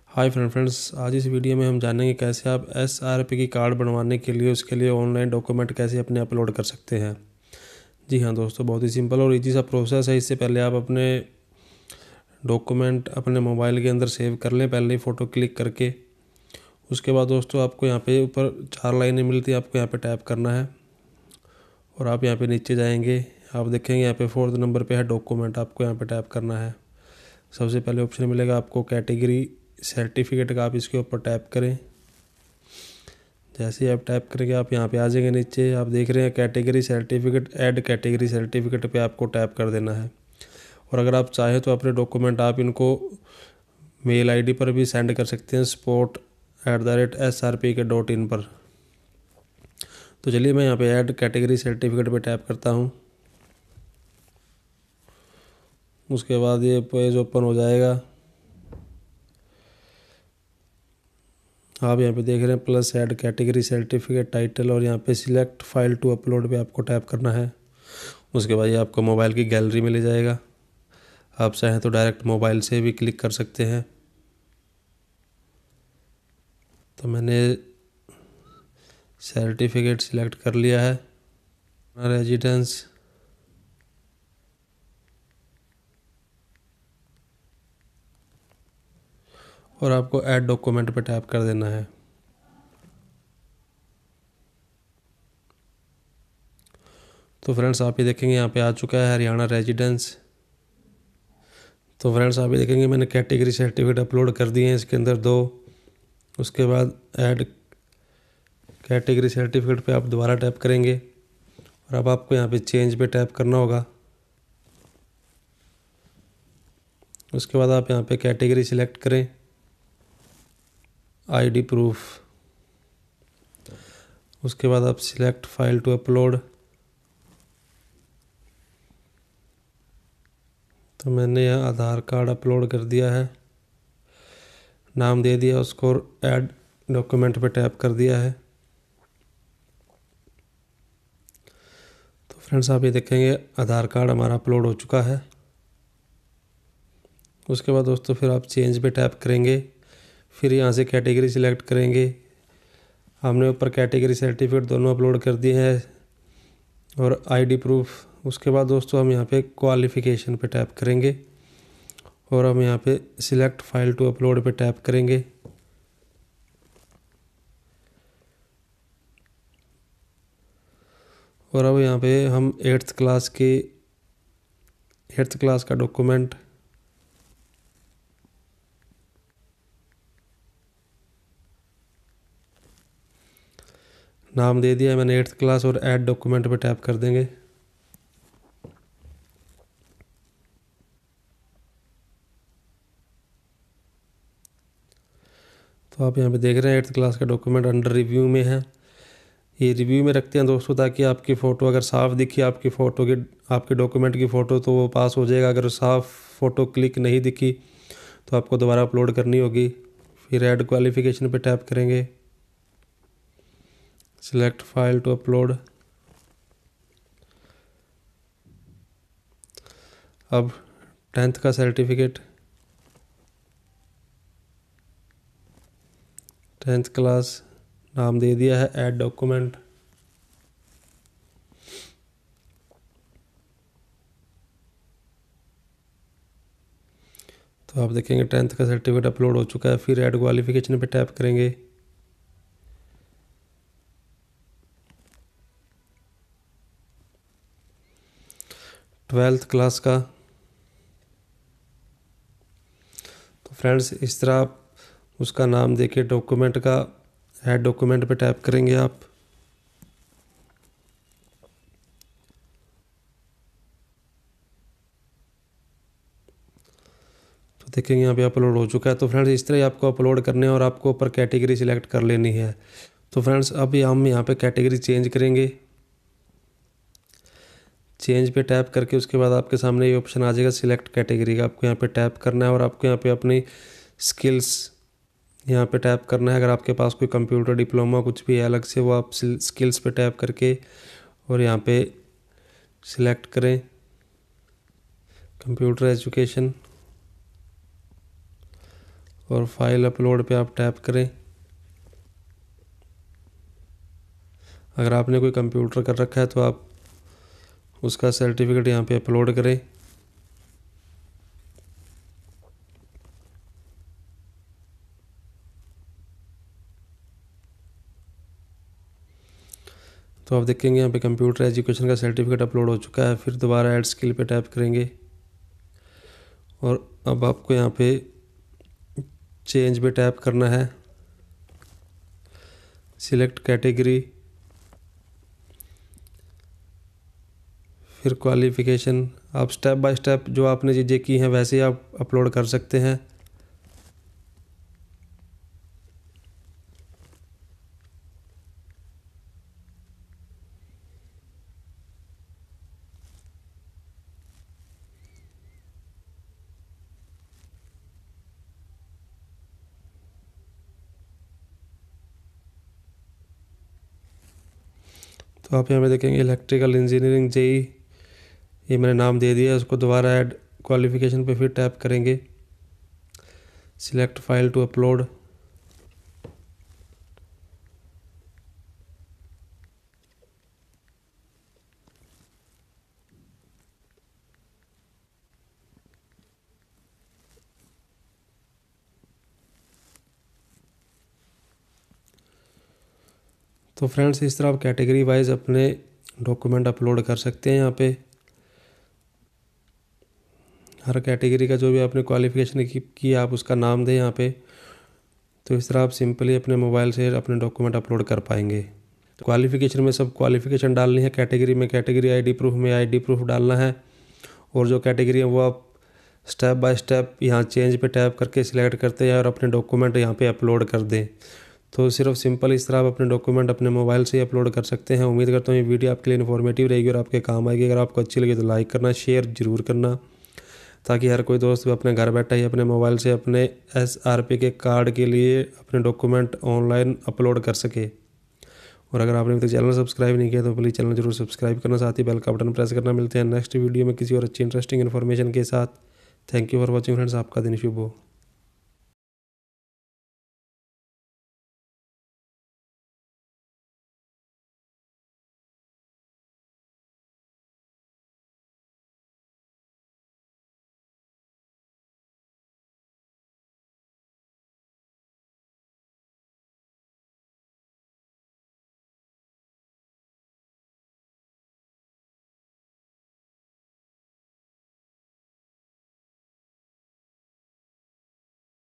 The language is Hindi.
हाय फ्रेंड्स, आज इस वीडियो में हम जानेंगे कैसे आप एसआरपी की कार्ड बनवाने के लिए उसके लिए ऑनलाइन डॉक्यूमेंट कैसे अपने अपलोड कर सकते हैं। जी हाँ दोस्तों, बहुत ही सिंपल और इजी सा प्रोसेस है। इससे पहले आप अपने डॉक्यूमेंट अपने मोबाइल के अंदर सेव कर लें, पहले ही फ़ोटो क्लिक करके। उसके बाद दोस्तों आपको यहाँ पे ऊपर 4 लाइनें मिलती है, आपको यहाँ पे टैप करना है और आप यहाँ पे नीचे जाएंगे। आप देखेंगे यहाँ पे 4th नंबर पे है डॉक्यूमेंट, आपको यहाँ पे टैप करना है। सबसे पहले ऑप्शन मिलेगा आपको कैटेगरी सर्टिफिकेट का, आप इसके ऊपर टैप करें। जैसे ही आप टैप करेंगे आप यहाँ पे आ जाएंगे। नीचे आप देख रहे हैं category certificate, add category certificate पे आपको टैप कर देना है। और अगर आप चाहें तो अपने डॉक्यूमेंट आप इनको मेल आईडी पर भी सेंड कर सकते हैं, support@srpk.in पर। तो चलिए मैं यहाँ पे ऐड कैटेगरी सर्टिफिकेट पे टैप करता हूँ। उसके बाद ये पेज ओपन हो जाएगा। आप यहाँ पे देख रहे हैं plus add category certificate title, और यहाँ पे सिलेक्ट फाइल टू अपलोड पे आपको टैप करना है। उसके बाद ये आपको मोबाइल की गैलरी में ले जाएगा। आप चाहें तो डायरेक्ट मोबाइल से भी क्लिक कर सकते हैं। तो मैंने सर्टिफिकेट सिलेक्ट कर लिया है, रेजिडेंस। और आपको ऐड डॉक्यूमेंट पे टैप कर देना है। तो फ्रेंड्स आप ये देखेंगे यहाँ पे आ चुका है हरियाणा रेजिडेंस। तो फ्रेंड्स आप ये देखेंगे मैंने कैटेगरी सर्टिफिकेट अपलोड कर दिए हैं इसके अंदर 2। उसके बाद ऐड कैटेगरी सर्टिफिकेट पे आप दोबारा टैप करेंगे और अब आपको यहाँ पे चेंज पे टैप करना होगा। उसके बाद आप यहाँ पे कैटेगरी सिलेक्ट करें, आईडी प्रूफ। उसके बाद आप सिलेक्ट फाइल टू अपलोड। तो मैंने यहाँ आधार कार्ड अपलोड कर दिया है, नाम दे दिया उसको, ऐड डॉक्यूमेंट पे टैप कर दिया है। तो फ्रेंड्स आप ये देखेंगे आधार कार्ड हमारा अपलोड हो चुका है। उसके बाद दोस्तों फिर आप चेंज पे टैप करेंगे, फिर यहाँ से कैटेगरी सिलेक्ट करेंगे। हमने ऊपर कैटेगरी सर्टिफिकेट दोनों अपलोड कर दिए हैं और आईडी प्रूफ। उसके बाद दोस्तों हम यहाँ पे क्वालिफ़िकेशन पे टैप करेंगे और हम यहाँ पे सिलेक्ट फाइल टू अपलोड पे टैप करेंगे। और अब यहाँ पे हम 8th क्लास का डॉक्यूमेंट, नाम दे दिया है मैंने 8th क्लास, और ऐड डॉक्यूमेंट पे टैप कर देंगे। तो आप यहाँ पे देख रहे हैं 8th क्लास का डॉक्यूमेंट अंडर रिव्यू में है। ये रिव्यू में रखते हैं दोस्तों ताकि आपकी फ़ोटो अगर साफ़ दिखी, आपके डॉक्यूमेंट की फ़ोटो, तो वो पास हो जाएगा। अगर साफ़ फ़ोटो क्लिक नहीं दिखी तो आपको दोबारा अपलोड करनी होगी। फिर ऐड क्वालिफ़िकेशन पे टैप करेंगे, सिलेक्ट फाइल टू अपलोड। अब 10th का सर्टिफिकेट, 10th क्लास, नाम दे दिया है ऐड डॉक्यूमेंट। तो आप देखेंगे 10th का सर्टिफिकेट अपलोड हो चुका है। फिर ऐड क्वालिफ़िकेशन पे टैप करेंगे। 12th क्लास का। तो फ्रेंड्स इस तरह आप उसका नाम देके डॉक्यूमेंट का ऐड डॉक्यूमेंट पे टैप करेंगे आप। तो देखेंगे यहाँ पे अपलोड हो चुका है। तो फ्रेंड्स इस तरह ही आपको अपलोड करने हैं और आपको ऊपर कैटेगरी सिलेक्ट कर लेनी है। तो फ्रेंड्स अभी हम यहाँ पे कैटेगरी चेंज करेंगे। चेंज पे टैप करके उसके बाद आपके सामने ये ऑप्शन आ जाएगा सिलेक्ट कैटेगरी का। आपको यहाँ पे टैप करना है और आपको यहाँ पे अपनी स्किल्स यहाँ पे टैप करना है। अगर आपके पास कोई कंप्यूटर डिप्लोमा कुछ भी है अलग से, वो आप स्किल्स पे टैप करके और यहाँ पे सिलेक्ट करें कंप्यूटर एजुकेशन। और फाइल अपलोड पे आप टैप करें। अगर आपने कोई कंप्यूटर कर रखा है तो आप उसका सर्टिफिकेट यहाँ पे अपलोड करें। तो आप देखेंगे यहाँ पे कंप्यूटर एजुकेशन का सर्टिफिकेट अपलोड हो चुका है। फिर दोबारा ऐड स्किल पे टैप करेंगे और अब आपको यहाँ पे चेंज पे टैप करना है। सिलेक्ट कैटेगरी, फिर क्वालिफ़िकेशन। आप स्टेप बाय स्टेप जो आपने चीज़ें की हैं वैसे ही आप अपलोड कर सकते हैं। तो आप यहाँ पे देखेंगे इलेक्ट्रिकल इंजीनियरिंग जेई, ये मैंने नाम दे दिया है। उसको दोबारा ऐड क्वालिफ़िकेशन पे फिर टैप करेंगे। Select file to upload. तो फ्रेंड्स, इस तरह आप कैटेगरी वाइज अपने डॉक्यूमेंट अपलोड कर सकते हैं। यहाँ पे हर कैटेगरी का जो भी आपने क्वालिफ़िकेशन की आप उसका नाम दें यहाँ पे। तो इस तरह आप सिंपली अपने मोबाइल से अपने डॉक्यूमेंट अपलोड कर पाएंगे। क्वालिफ़िकेशन में सब क्वालिफ़िकेशन डालनी है, कैटेगरी में कैटेगरी आईडी प्रूफ में आईडी प्रूफ डालना है, और जो कैटेगरी है वो आप स्टेप बाय स्टेप यहाँ चेंज पे टैप करके सिलेक्ट करते हैं और अपने डॉक्यूमेंट यहाँ पे अपलोड कर दें। तो सिर्फ सिंपल इस तरह आप अपने डॉक्यूमेंट अपने मोबाइल से ही अपलोड कर सकते हैं। उम्मीद करता हूँ ये वीडियो आपके लिए इन्फॉर्मेटिव रहेगी और आपके काम आएगी। अगर आपको अच्छी लगी तो लाइक करना, शेयर ज़रूर करना, ताकि हर कोई दोस्त भी अपने घर बैठा ही अपने मोबाइल से अपने SRP के कार्ड के लिए अपने डॉक्यूमेंट ऑनलाइन अपलोड कर सके। और अगर आपने अभी तक चैनल सब्सक्राइब नहीं किया तो प्लीज़ चैनल जरूर सब्सक्राइब करना, साथ ही बेल का बटन प्रेस करना। मिलते हैं नेक्स्ट वीडियो में किसी और अच्छी इंटरेस्टिंग इन्फॉर्मेशन के साथ। Thank you for watching friends. आपका दिन शुभ हो।